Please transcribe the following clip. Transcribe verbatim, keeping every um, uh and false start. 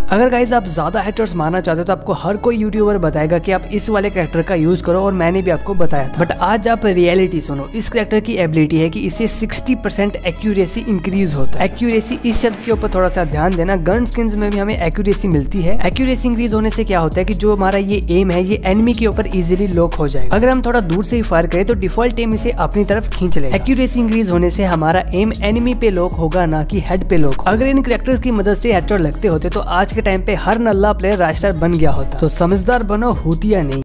अगर गाइज आप ज्यादा हेडशॉट्स मारना चाहते हो तो आपको हर कोई यूट्यूबर बताएगा कि आप इस वाले कैरेक्टर का यूज करो, और मैंने भी आपको बताया था। बट आज आप रियलिटी सुनो। इस कैरेक्टर की एबिलिटी है कि इससे सिक्सटी परसेंट एक्यूरेसी इंक्रीज होता है। एक्यूरेसी इस शब्द के ऊपर थोड़ा सा ध्यान देना। गन स्किन्स में भी हमें एक्यूरेसी मिलती है। एक्यूरेसी इंक्रीज होने से क्या होता है कि जो हमारा ये एम है ये एनिमी के ऊपर इजीली लॉक हो जाएगा। अगर हम थोड़ा दूर से ही फायर करें तो डिफॉल्ट एम इसे अपनी तरफ खींच लेगा। एक्यूरेसी इंक्रीज होने से हमारा एम एनिमी पे लॉक होगा, ना कि हेड पे लॉक। अगर इन कैरेक्टर्स की मदद से हेडशॉट लगते होते तो आज के टाइम पे हर नल्ला प्लेयर रास्टर बन गया होता। तो समझदार बनो, होतिया नहीं।